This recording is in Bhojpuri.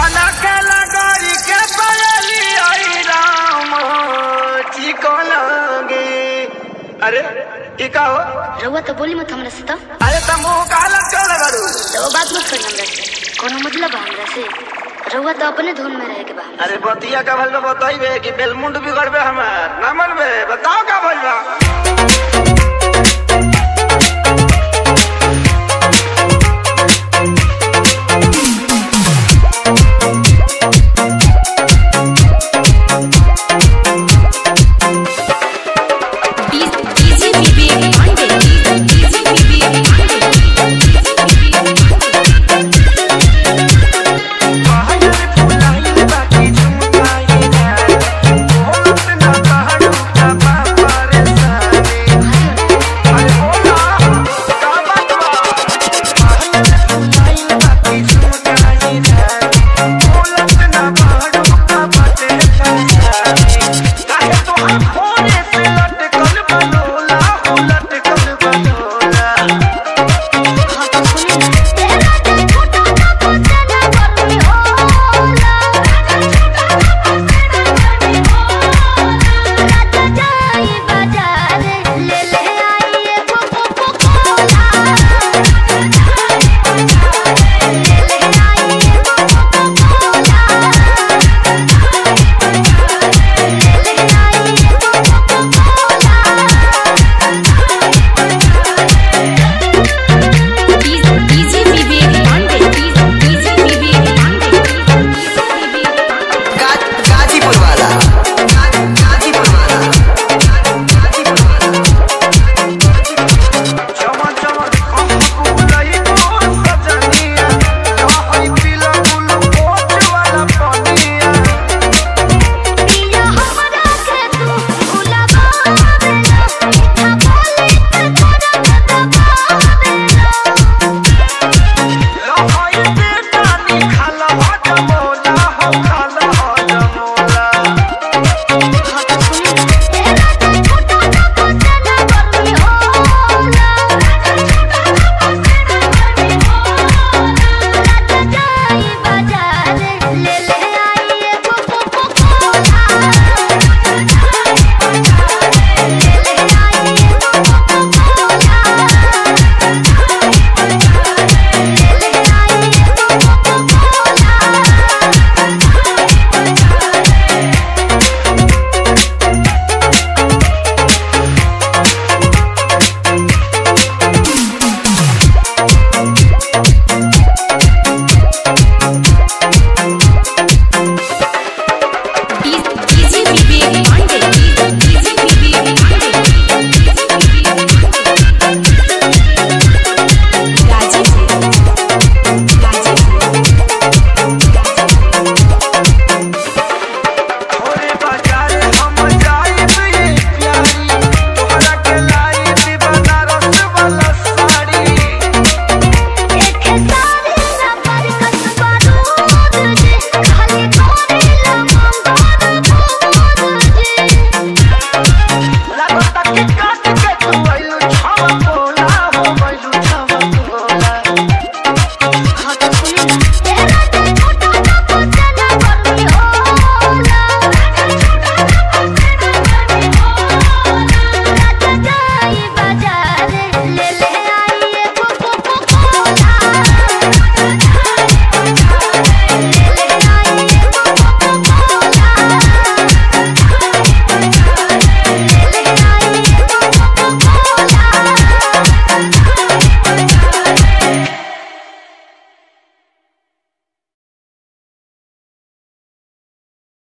काला के लगाई के पायली आई राम चिको लगे। अरे ई का हो रउआ तो बोली मत हमरा से तो। अरे तुम काला चल करू तो वो बात मत करी हमरा से, कोनो मतलब है हमरा से। रउआ तो अपने धुन में रहे के बा। अरे बतिया का भल में बताइबे कि बेलमुंड बिगड़बे हमार ना मनबे, बताओ का भइल बा।